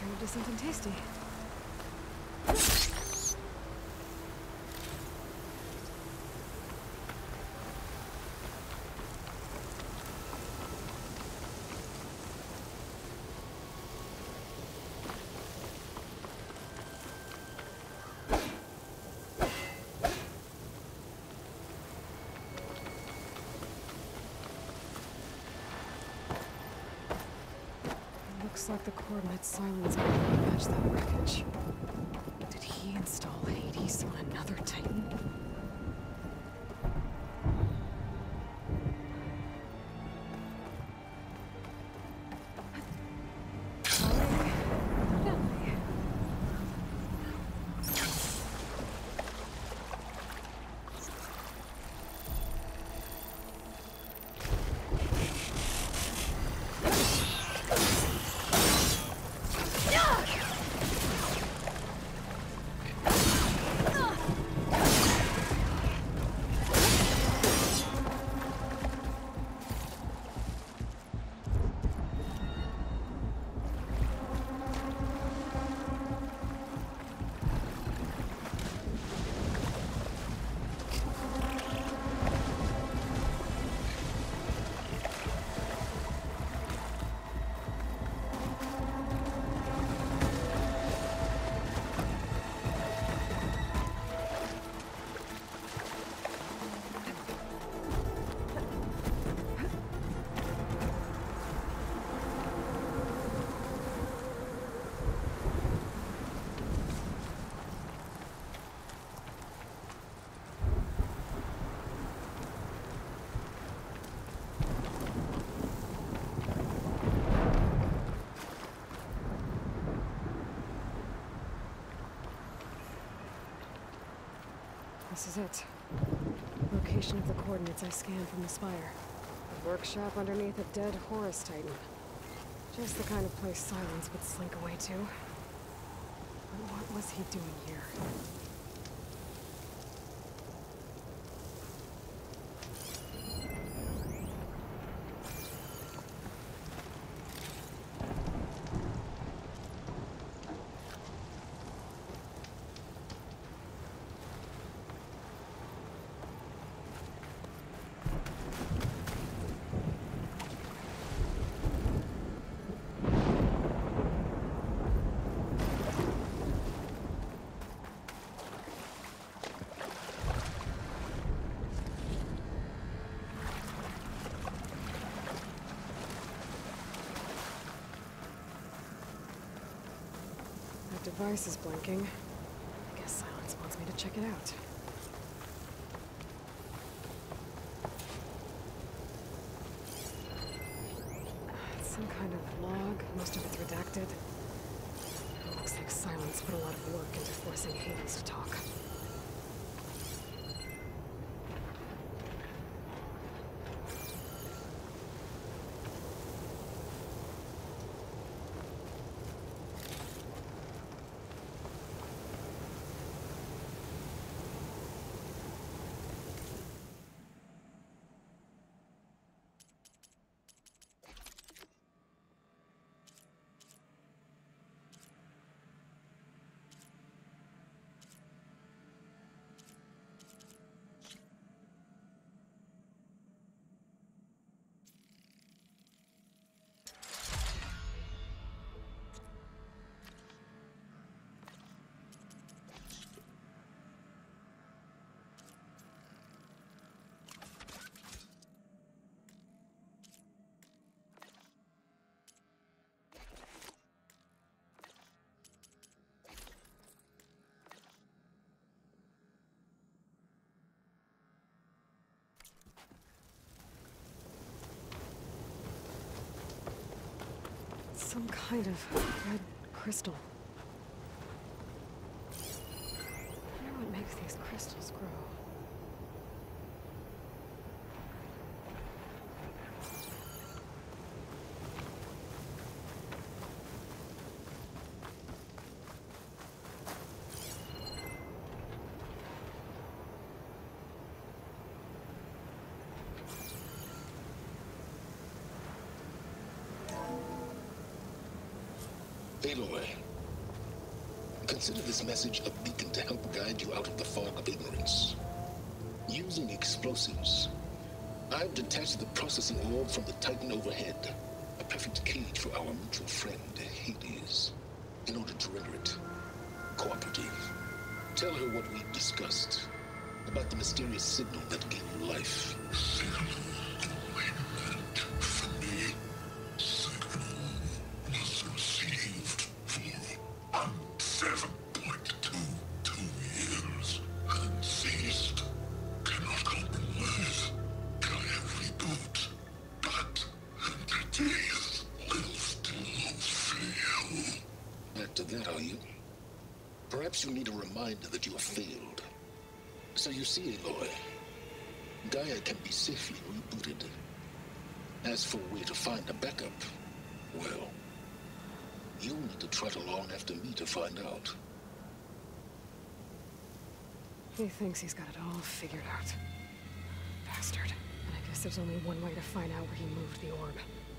turn into something tasty. Looks like the coordinate Silence can match that wreckage. Did he install Hades on another Titan? This is it. Location of the coordinates I scanned from the spire. A workshop underneath a dead Horus Titan. Just the kind of place Silence would slink away to. But what was he doing here? Device is blinking. I guess Silence wants me to check it out. It's some kind of log, most of it's redacted. It looks like Silence put a lot of work into forcing Hades to talk. Some kind of red crystal. I wonder what makes these crystals grow. Aloy, consider this message a beacon to help guide you out of the fog of ignorance. Using explosives, I've detached the processing orb from the Titan overhead, a perfect cage for our mutual friend, Hades, in order to render it cooperative. Tell her what we discussed about the mysterious signal that gave you life. Signal only meant for me. Signal was received for 7.22 years and ceased. Cannot compromise. Gaia reboot. But entities will still fail. Back to that, are you? Perhaps you need a reminder that you have failed. So you see, Aloy, Gaia can be safely rebooted. As for a way to find a backup, well, you'll need to trot along after me to find out. He thinks he's got it all figured out. Bastard. And I guess there's only one way to find out where he moved the orb.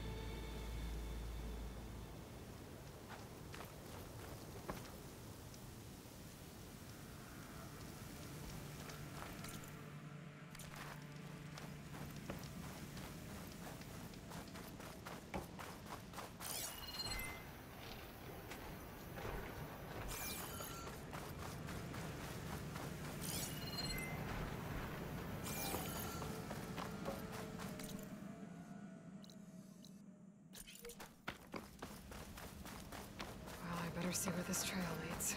Better see where this trail leads.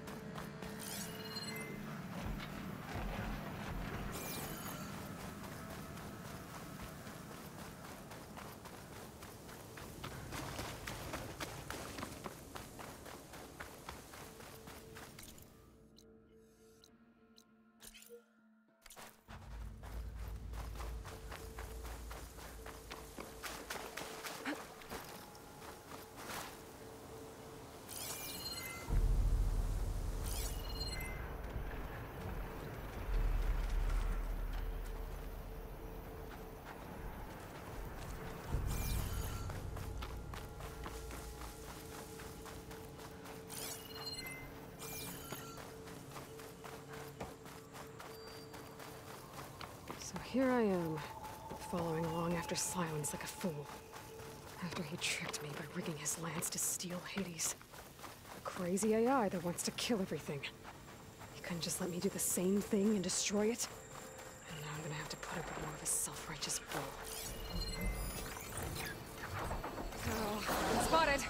So here I am, following along after Silence like a fool. After he tricked me by rigging his lance to steal Hades. A crazy AI that wants to kill everything. He couldn't just let me do the same thing and destroy it? And now I'm gonna have to put up with more of his self-righteous bull. Oh, been spotted!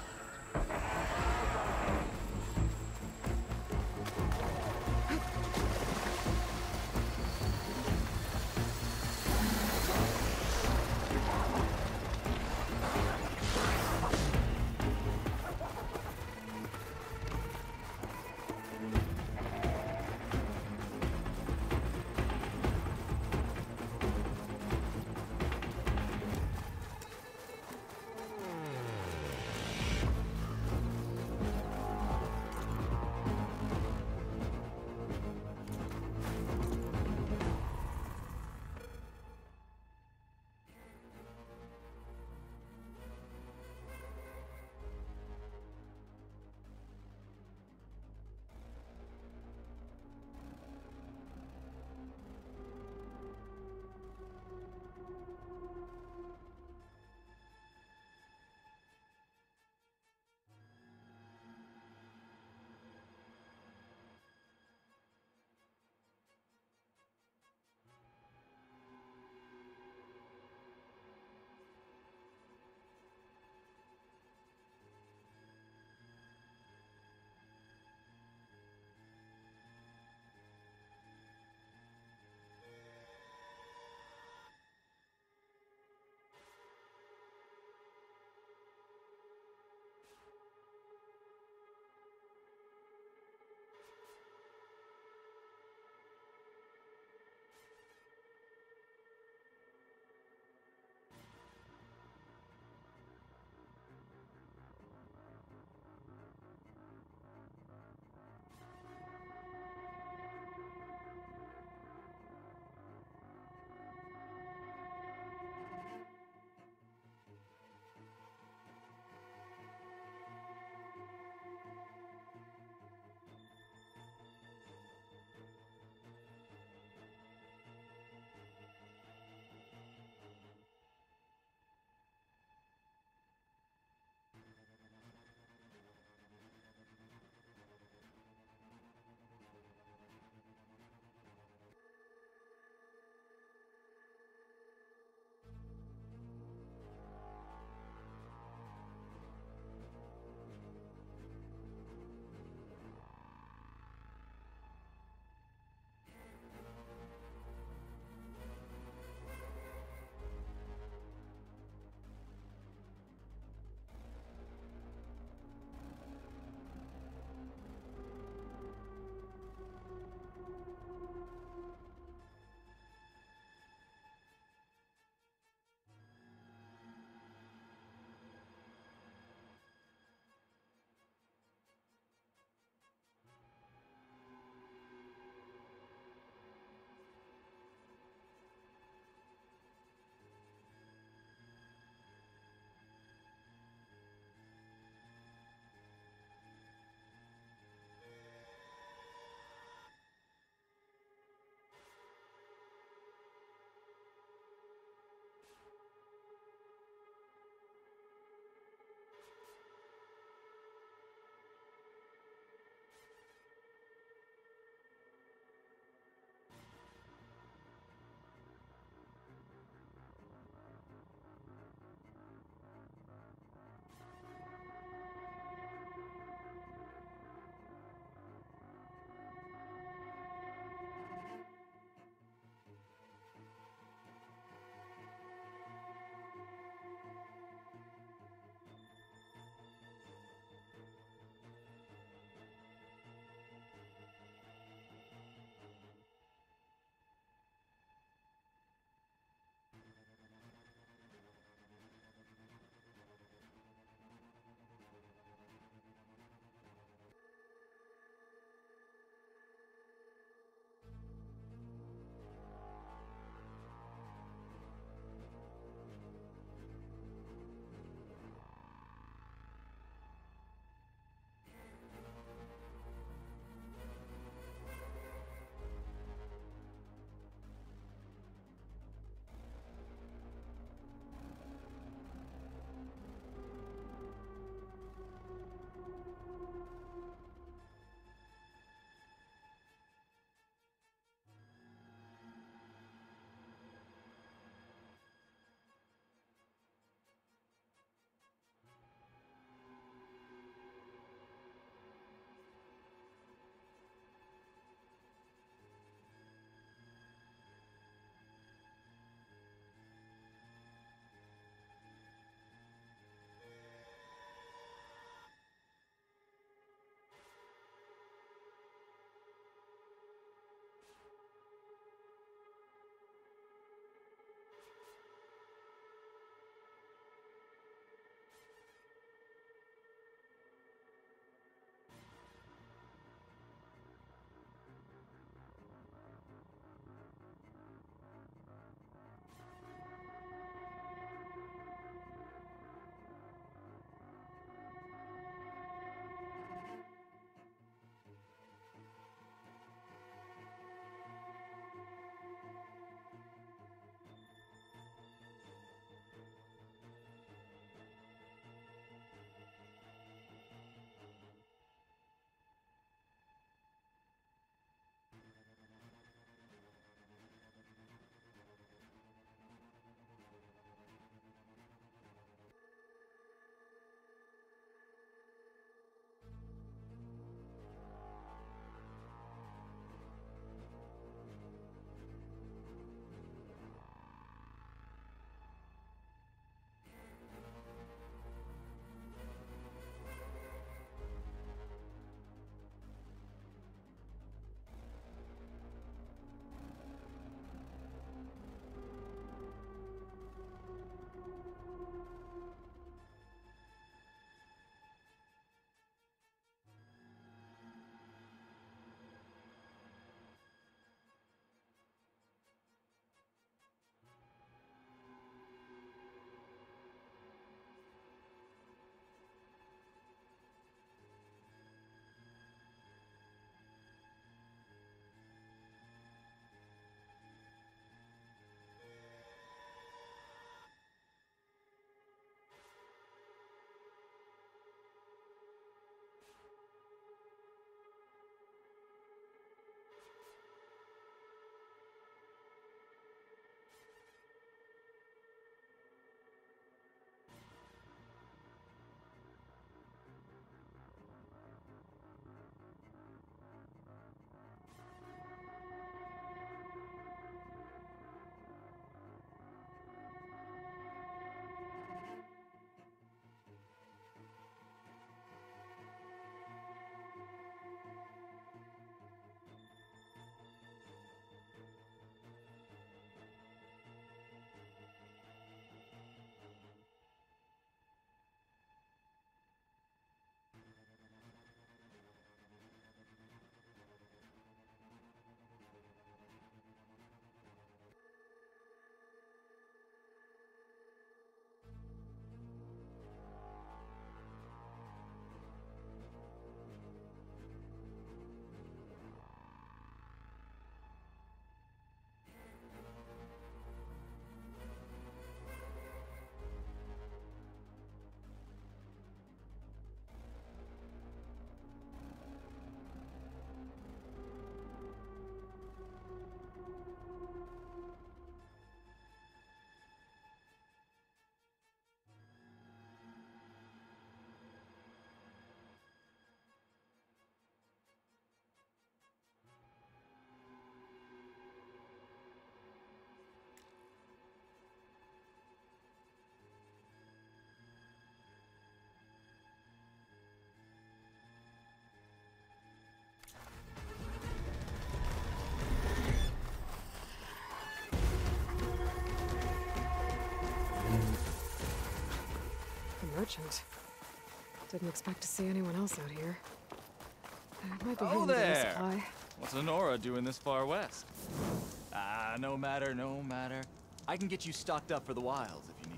The merchant. Didn't expect to see anyone else out here. Might be Oh handy to get a there! supply. What's Honora doing this far west? Ah, no matter, no matter. I can get you stocked up for the wilds if you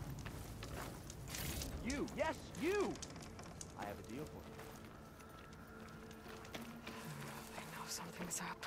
need. You! Yes, you! I have a deal for you. I know something's up.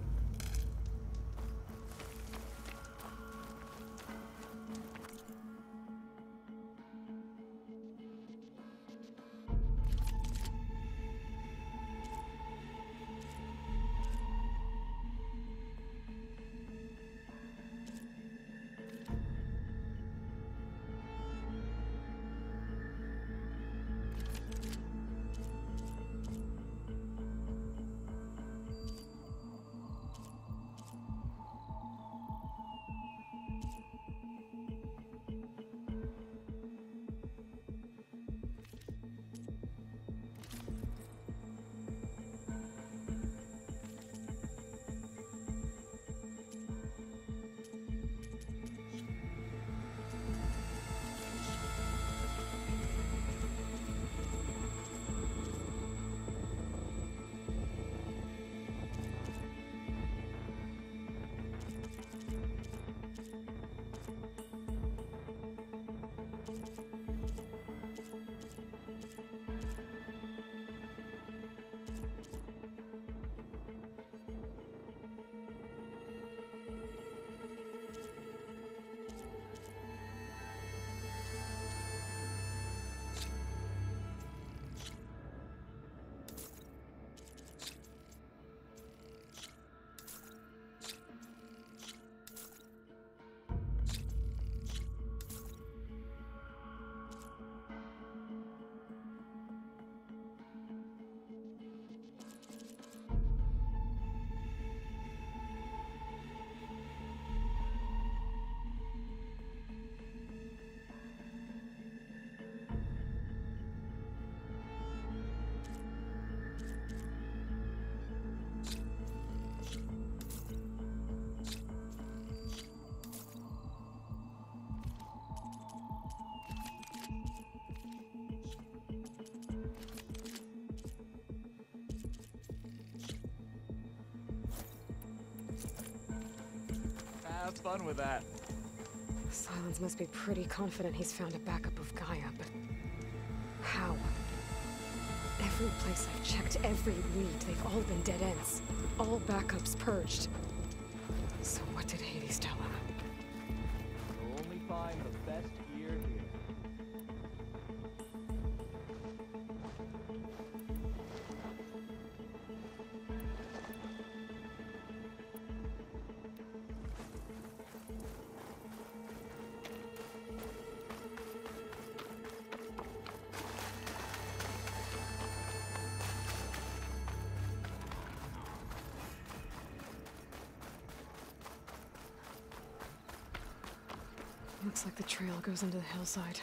Have fun with that. Silence must be pretty confident he's found a backup of Gaia, but how? Every place I've checked, every lead, they've all been dead ends. All backups purged. So what did Hades tell him? You'll only find the best gear here. Looks like the trail goes into the hillside.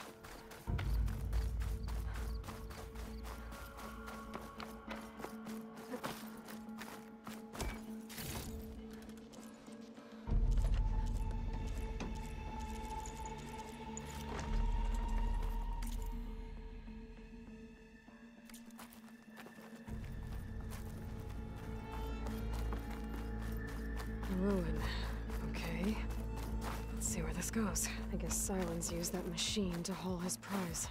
Ruin. Okay. Let's see where this goes. I guess Silence used that machine to haul his prize.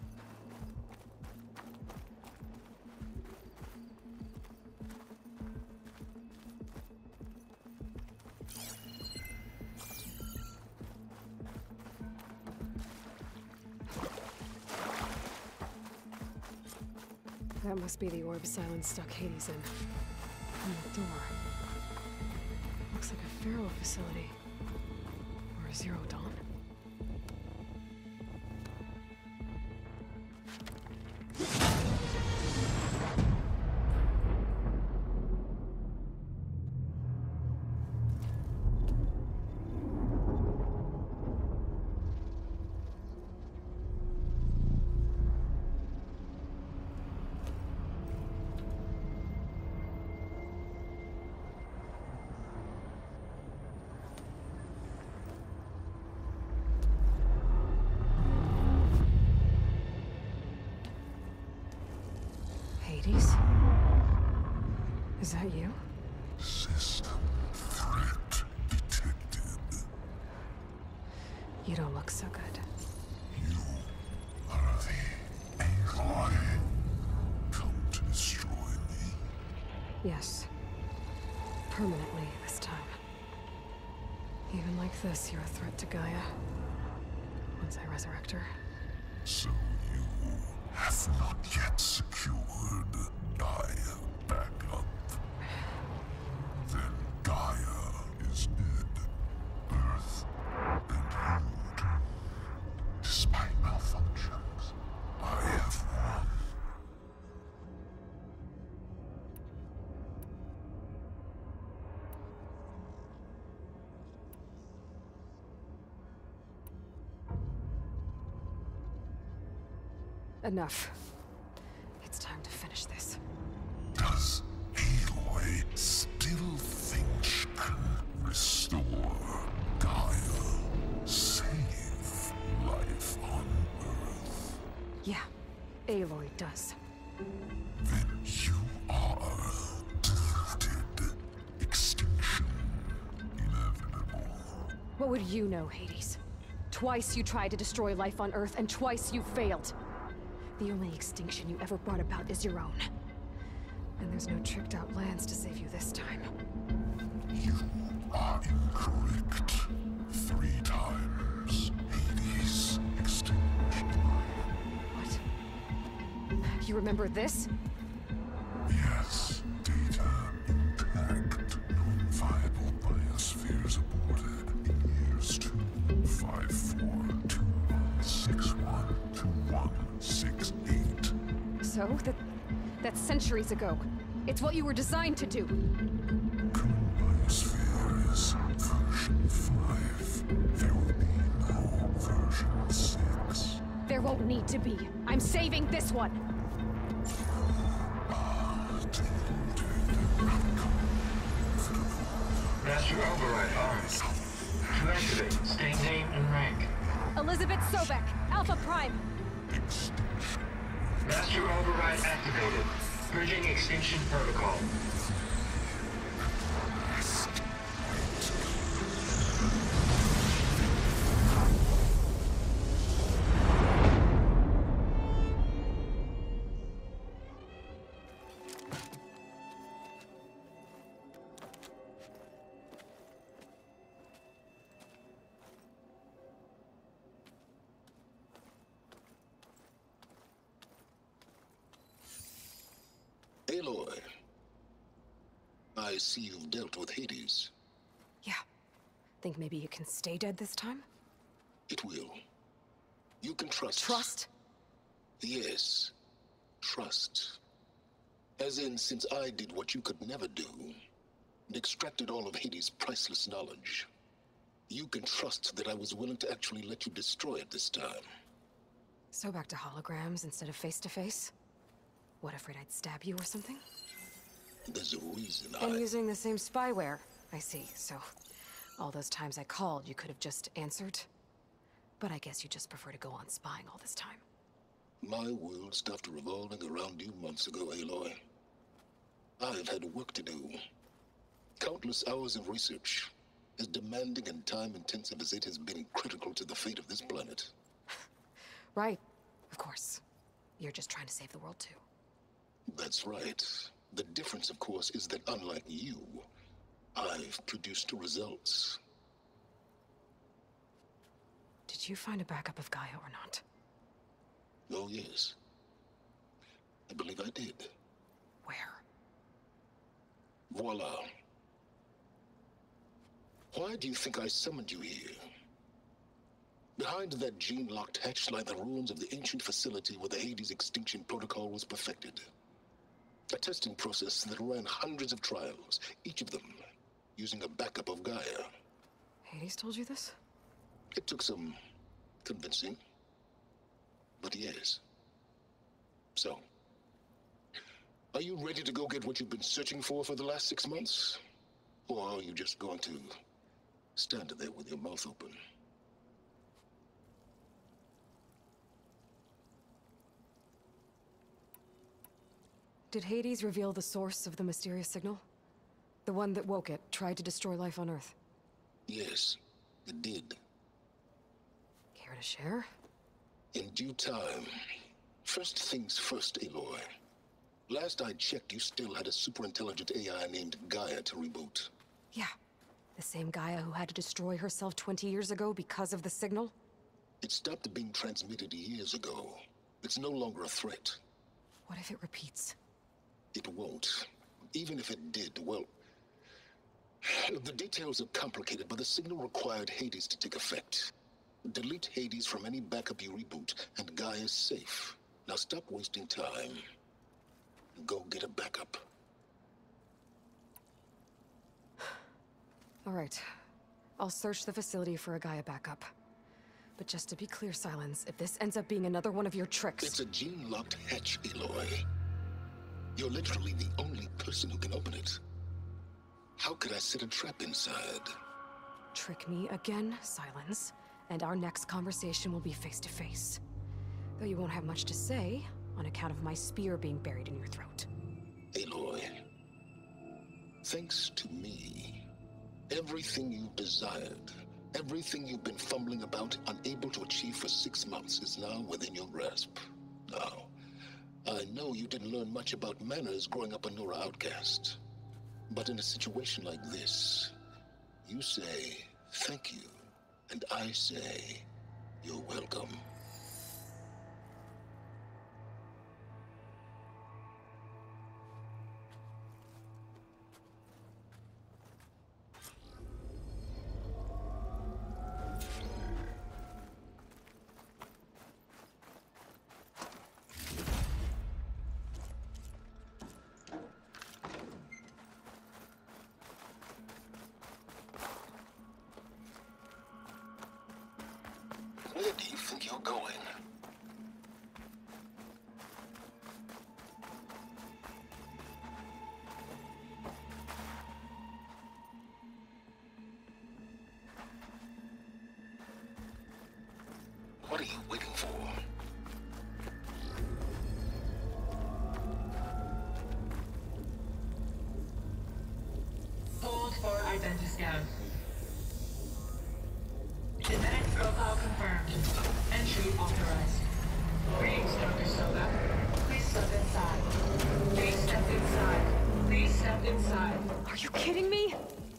That must be the orb Silence stuck Hades in. And the door. Looks like a Pharaoh facility. Or a Zero Dawn. Hades? Is that you? System threat detected. You don't look so good. You are the Aloy. Come to destroy me. Yes. Permanently this time. Even like this, you're a threat to Gaia. Once I resurrect her. So you have not yet secured Gaia back up. Then Gaia is dead. Earth and you too. Despite malfunctions, I have won. Enough. It's time to finish this. Does Aloy still think she can restore Gaia? Save life on Earth? Yeah, Aloy does. Then you are deluded. Extinction inevitable. What would you know, Hades? Twice you tried to destroy life on Earth, and twice you failed. The only extinction you ever brought about is your own. And there's no tricked-out lands to save you this time. You are incorrect. 3 times. Hades extinction. What? You remember this? Yes, data intact. Non-viable biospheres aborted in years 25421612168. So? That's centuries ago. It's what you were designed to do. Current biosphere is version 5. There will be no version 6. There won't need to be. I'm saving this one. Master override armed. To activate, state name and rank. Elizabeth Sobek, Alpha Prime. Master override activated. Purging extinction protocol. Aloy, I see you've dealt with Hades. Yeah. Think maybe you can stay dead this time? It will. You can trust. Trust? Yes. Trust. As in, since I did what you could never do, and extracted all of Hades' priceless knowledge, you can trust that I was willing to actually let you destroy it this time. So back to holograms instead of face-to-face? What, afraid I'd stab you or something? There's a reason And using the same spyware. I see, so all those times I called, you could have just answered? But I guess you just prefer to go on spying all this time. My world stopped revolving around you months ago, Aloy. I've had work to do. Countless hours of research, as demanding and time-intensive as it has been critical to the fate of this planet. Right, of course. You're just trying to save the world too. That's right. The difference, of course, is that unlike you, I've produced results. Did you find a backup of Gaia or not? Oh, yes. I believe I did. Where? Voila. Why do you think I summoned you here? Behind that gene-locked hatch lie the ruins of the ancient facility where the Hades extinction protocol was perfected. A testing process that ran hundreds of trials, each of them using a backup of Gaia. Hades told you this? It took some convincing, but yes. So, are you ready to go get what you've been searching for the last 6 months? Or are you just going to stand there with your mouth open? Did Hades reveal the source of the mysterious signal? The one that woke it, tried to destroy life on Earth? Yes, it did. Care to share? In due time. First things first, Aloy. Last I checked, you still had a super-intelligent AI named Gaia to reboot. Yeah. The same Gaia who had to destroy herself 20 years ago because of the signal? It stopped being transmitted years ago. It's no longer a threat. What if it repeats? It won't. Even if it did, well... The details are complicated, but the signal required Hades to take effect. Delete Hades from any backup you reboot, and Gaia's safe. Now stop wasting time. Go get a backup. All right. I'll search the facility for a Gaia backup. But just to be clear, Silence, if this ends up being another one of your tricks... It's a gene-locked hatch, Aloy. You're literally the only person who can open it. How could I set a trap inside? Trick me again, Silence, and our next conversation will be face-to-face. Though you won't have much to say, on account of my spear being buried in your throat. Aloy, thanks to me, everything you've desired, everything you've been fumbling about, unable to achieve for 6 months, is now within your grasp. Now, I know you didn't learn much about manners growing up a Nora outcast. But in a situation like this, you say, thank you, and I say, you're welcome. Where do you think you're going? What are you waiting for? Hold for identiscan. Genetic profile confirmed. Entry authorized. Greetings, Dr. Soga. Please step inside. Please step inside. Please step inside. Are you kidding me?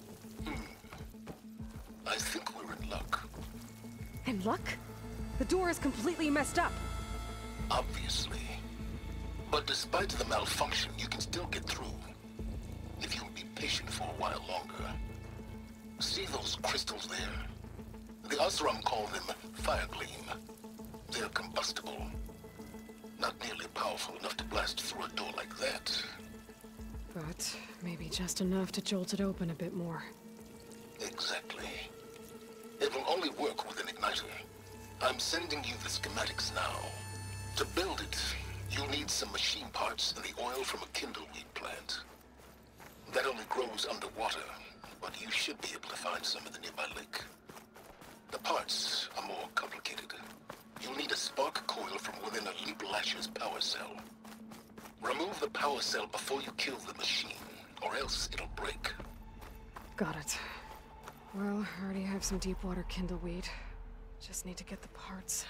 I think we're in luck. In luck? The door is completely messed up. Obviously. But despite the malfunction, you can still get through. If you'll be patient for a while longer. See those crystals there? The Oseram call them Firegleam. They're combustible. Not nearly powerful enough to blast through a door like that. But maybe just enough to jolt it open a bit more. Exactly. It will only work with an igniter. I'm sending you the schematics now. To build it, you'll need some machine parts and the oil from a kindleweed plant. That only grows underwater, but you should be able to find some in the nearby lake. The parts are more complicated. You'll need a spark coil from within a Leap Lasher's power cell. Remove the power cell before you kill the machine, or else it'll break. Got it. Well, I already have some deep water kindleweed. Just need to get the parts.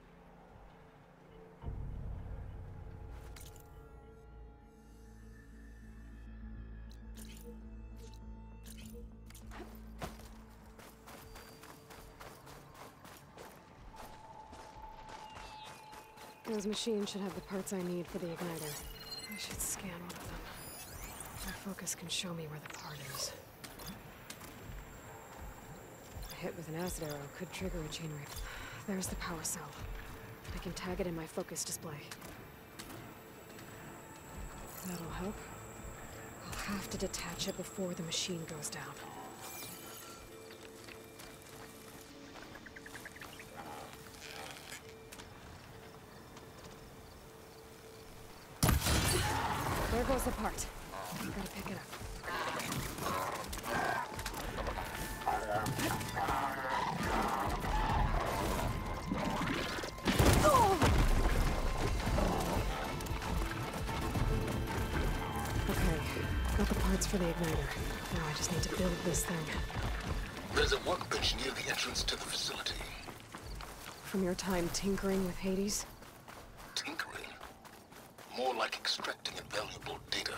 Those machines should have the parts I need for the igniter. I should scan one of them. My focus can show me where the part is. A hit with an acid arrow could trigger a chain reaction. There's the power cell. I can tag it in my focus display. That'll help. I'll have to detach it before the machine goes down. There goes the part. Gotta pick it up. parts for the igniter. Now I just need to build this thing. There's a workbench near the entrance to the facility. From your time tinkering with Hades? Tinkering? More like extracting invaluable data.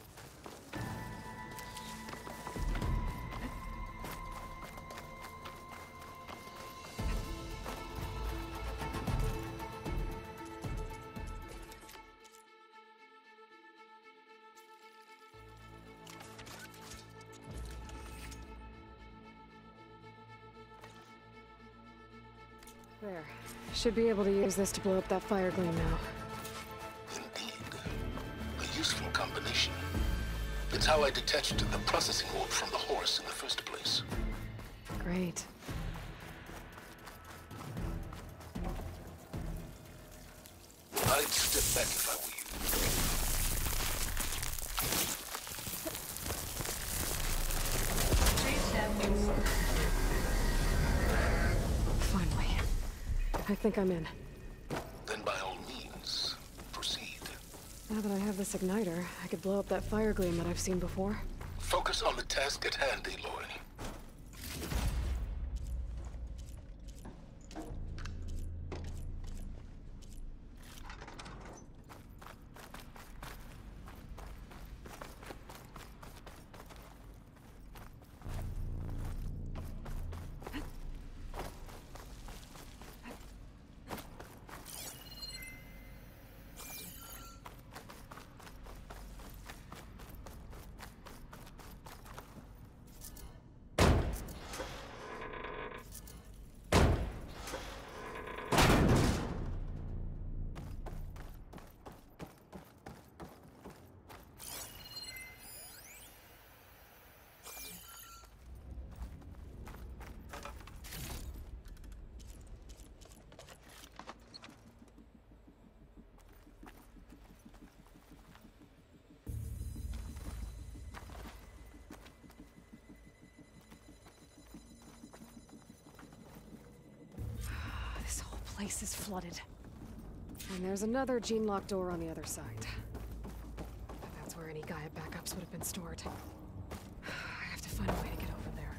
There. Should be able to use this to blow up that fire gleam now. Indeed. A useful combination. It's how I detached the processing orb from the Horus in the first place. Great. I'd step back if I were you. Please step inside. Finally. I think I'm in. Then by all means, proceed. Now that I have this igniter, I could blow up that fire gleam that I've seen before. Focus on the task at hand, Aloy. This whole place is flooded. And there's another gene-locked door on the other side. That's where any Gaia backups would have been stored. I have to find a way to get over there.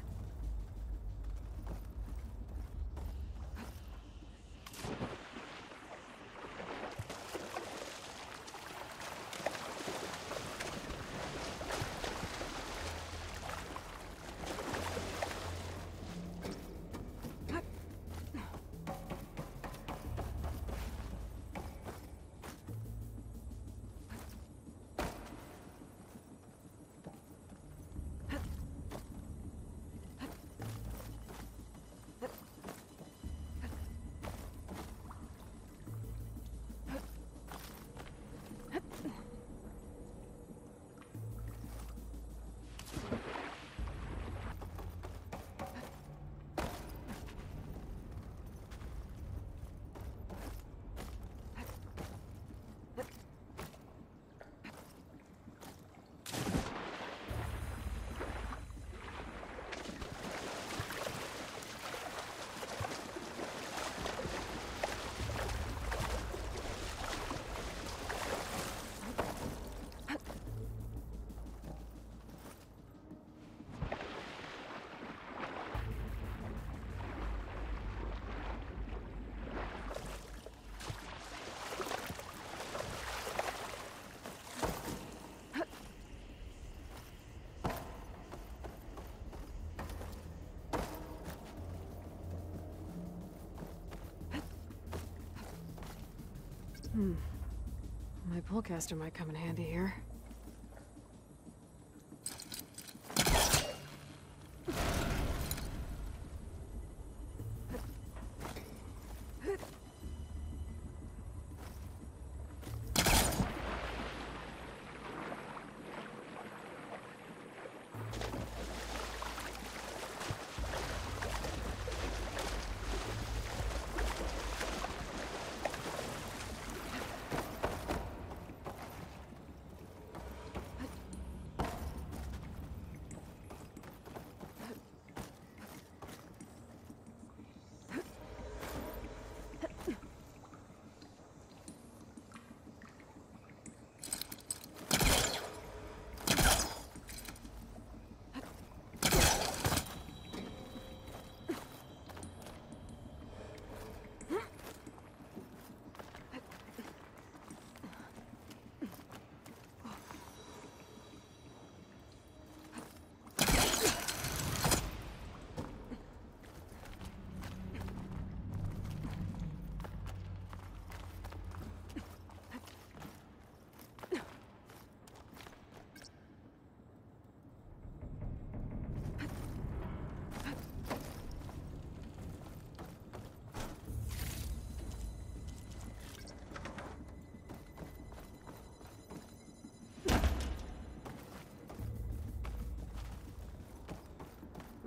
My pullcaster might come in handy here.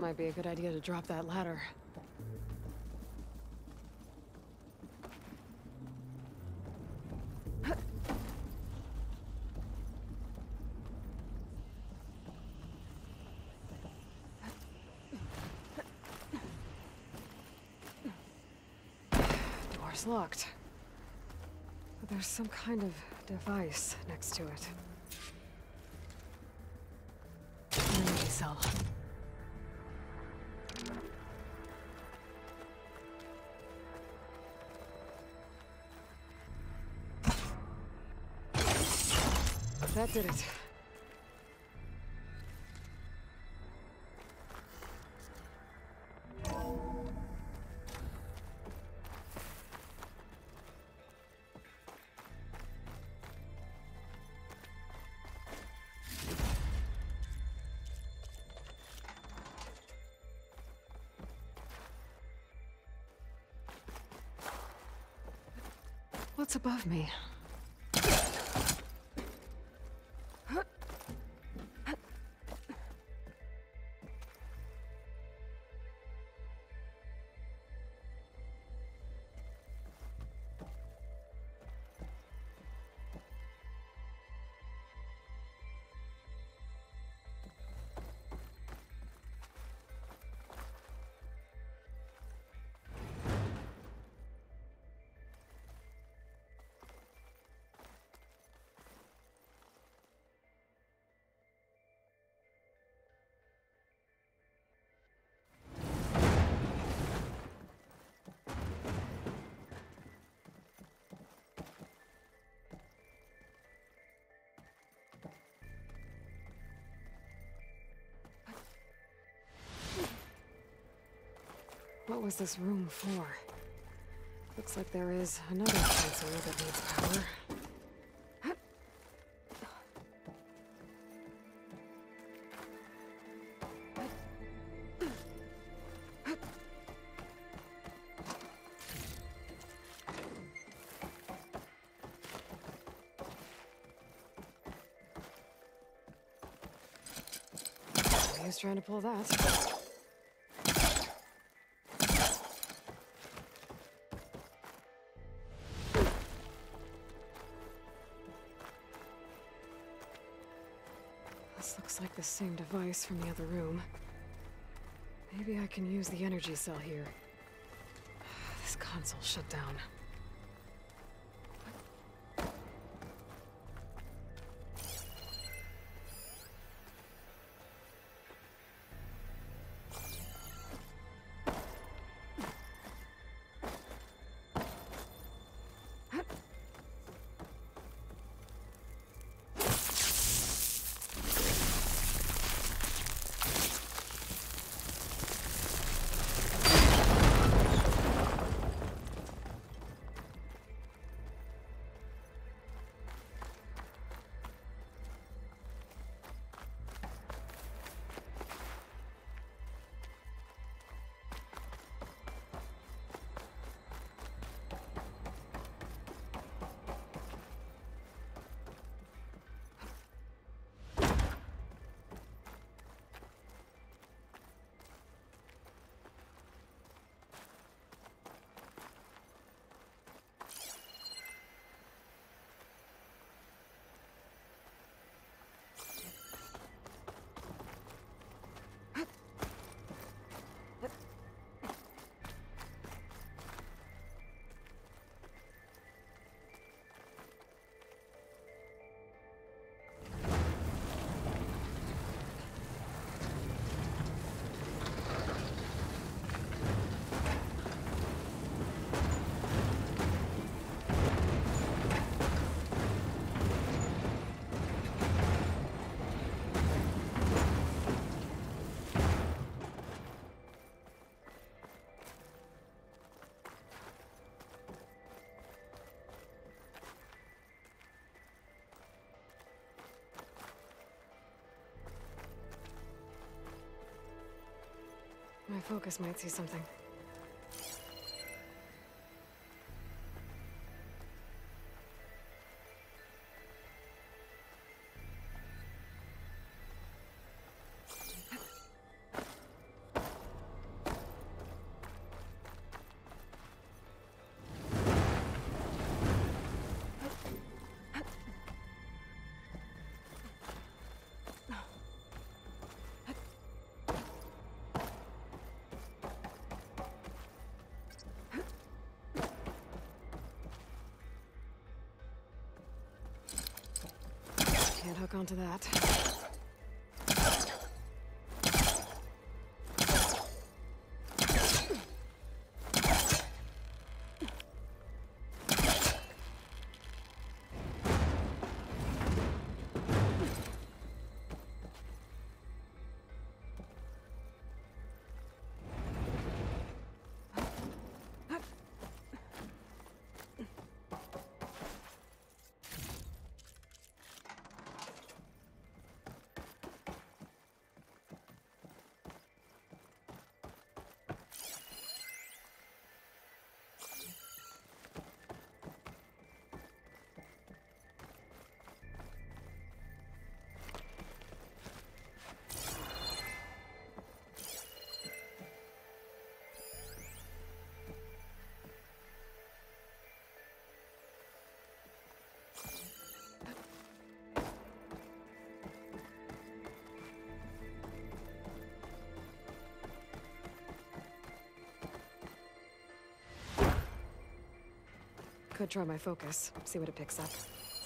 Might be a good idea to drop that ladder. Door's locked. But there's some kind of device next to it. Energy cell. That did it. What's above me? What was this room for? Looks like there is another sensor that needs power. He was trying to pull that. This looks like the same device from the other room. Maybe I can use the energy cell here. This console shut down. My focus might see something. Can't hook onto that. Could try my focus, see what it picks up.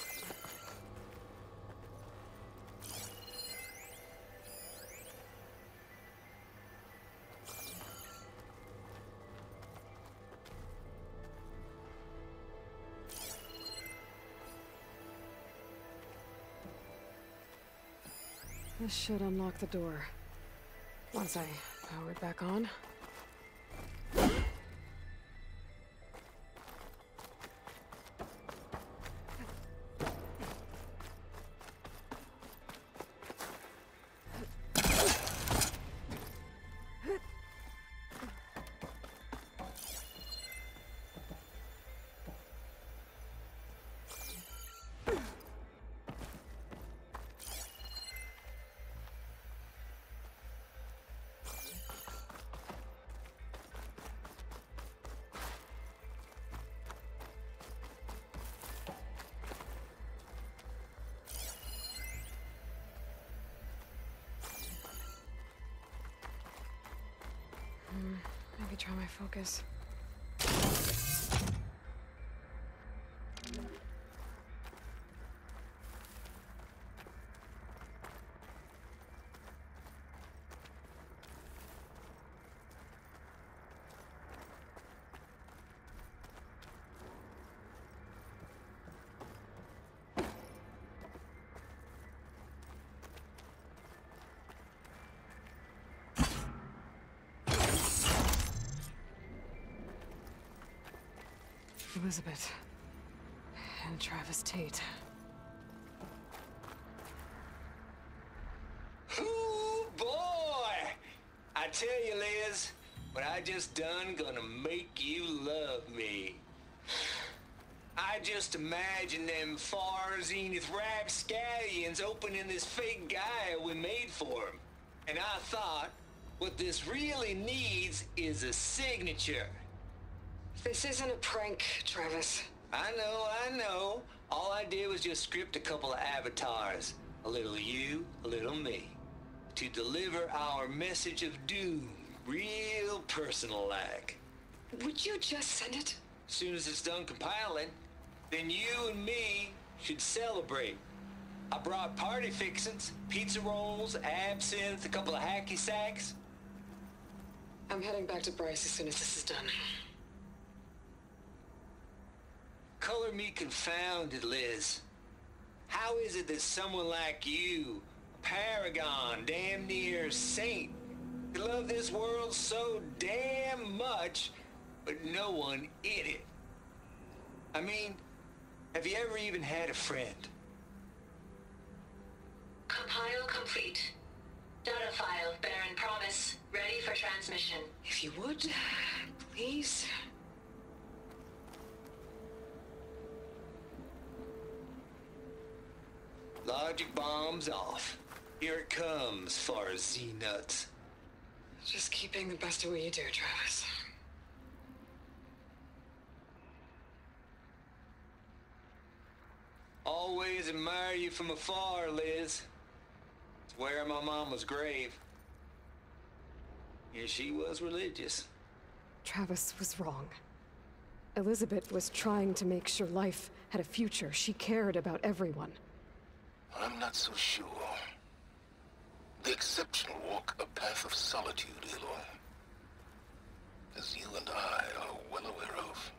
This should unlock the door. Once I power it back on. Maybe try my focus. Elizabeth. And Travis Tate. Ooh, boy! I tell you, Liz, what I just done gonna make you love me. I just imagine them far zenith rapscallions opening this fake guy we made for him. And I thought, what this really needs is a signature. This isn't a prank, Travis. I know. All I did was just script a couple of avatars. A little you, a little me. To deliver our message of doom, real personal-like. Would you just send it? As soon as it's done compiling, then you and me should celebrate. I brought party fixins, pizza rolls, absinthe, a couple of hacky sacks. I'm heading back to Bryce as soon as this is done. Color me confounded, Liz. How is it that someone like you, a paragon, damn near saint, could love this world so damn much, but no one in it? I mean, have you ever even had a friend? Compile complete. Data file, Baron Promise, ready for transmission. If you would, please. Logic bombs off. Here it comes, far Z-nuts. Just keep being the best at what you do, Travis. Always admire you from afar, Liz. It's where my mama's grave. Yeah, she was religious. Travis was wrong. Elizabeth was trying to make sure life had a future. She cared about everyone. I'm not so sure. The exceptional walk a path of solitude, Aloy. As you and I are well aware of.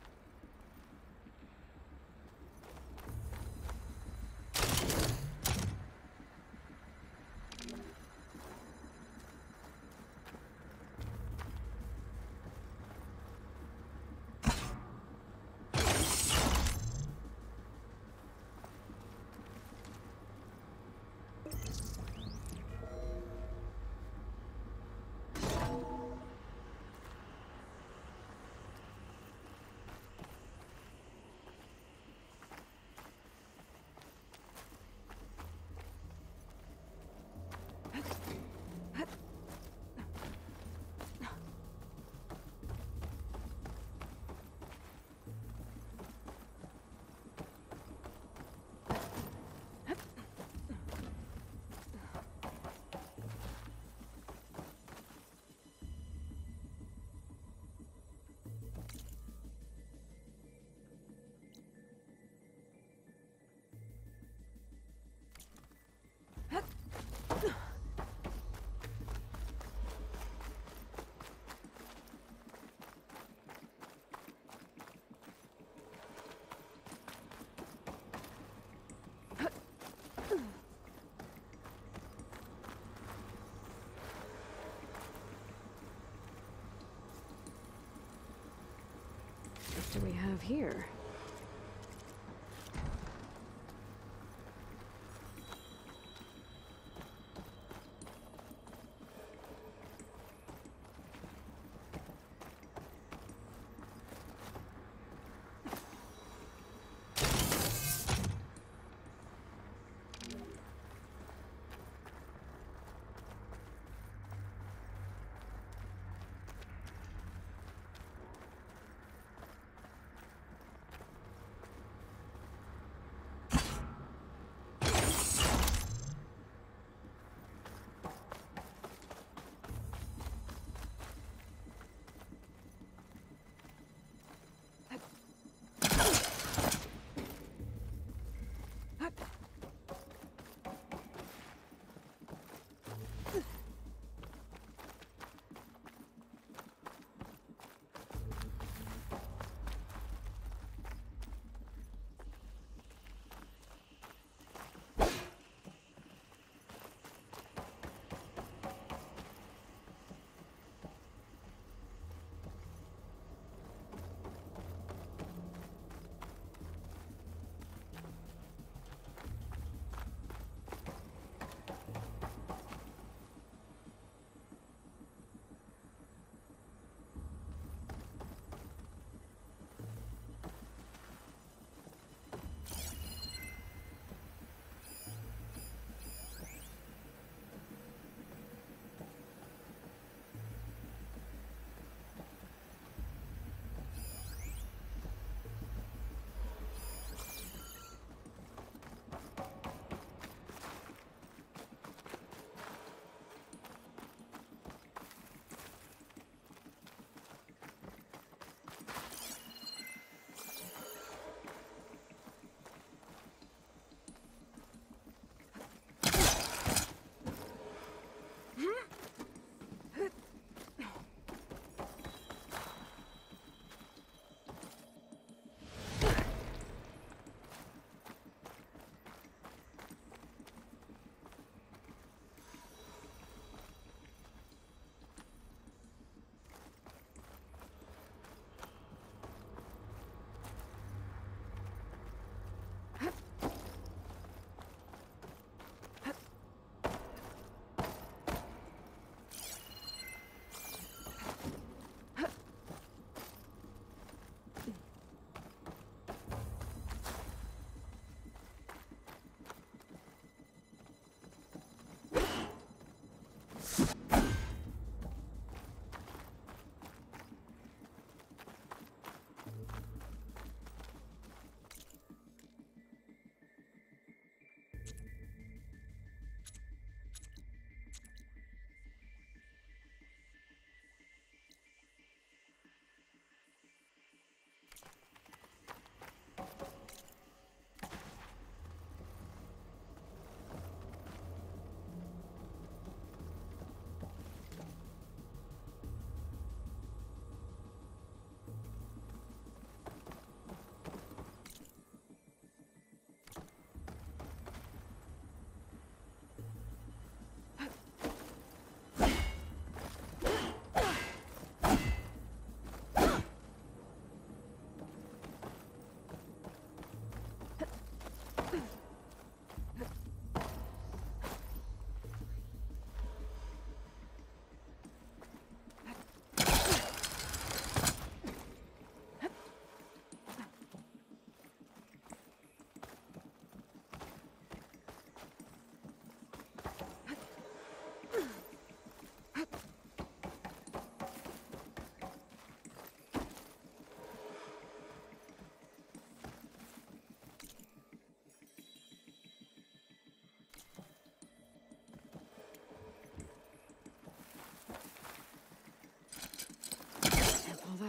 What do we have here?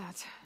that.